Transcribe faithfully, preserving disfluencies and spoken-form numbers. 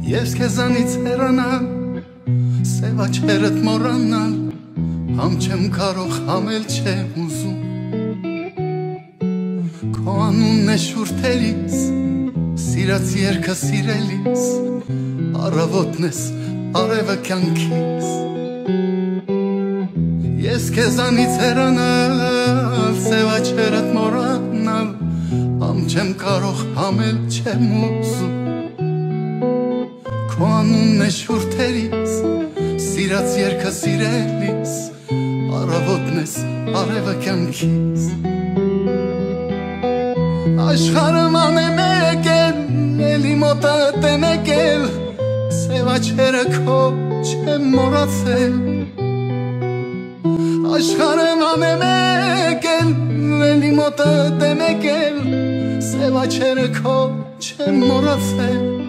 Ես քեզանից հեռանալ, սև աչքերդ մոռանալ, համ չեմ կարող, համ էլ չեմ ուզում։ Քո անունն է շուրթելիս, սիրած երգը սիրելիս, առավոտն ես, արևը կյանքիս։ Ես քեզանից հեռանալ, սև աչքերդ մոռանալ, համ չեմ կարող, համ էլ չեմ ուզում։ Քո անունն է շուրթերիս, սիրած երգը սիրելիս, առավոտն ես, արևը կյանքիս։ Աշխարհում անեմ եկել, էլի մոտդ եմ եկել, սև աչքերը քո չեմ մոռացել։ Աշխարհում անեմ եկել, էլի մոտդ եմ եկել, սև աչքերը քո չեմ մոռացել։